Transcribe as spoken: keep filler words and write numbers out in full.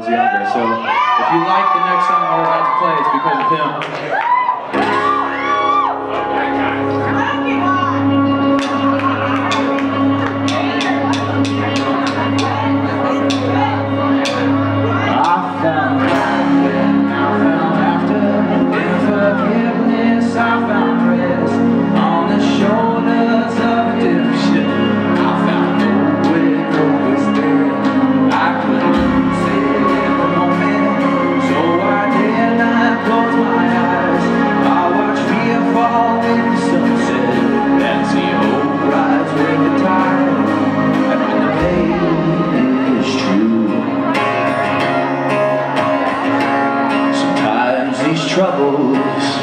was younger. So if you like the next song we're about to play, it's because of him. Troubles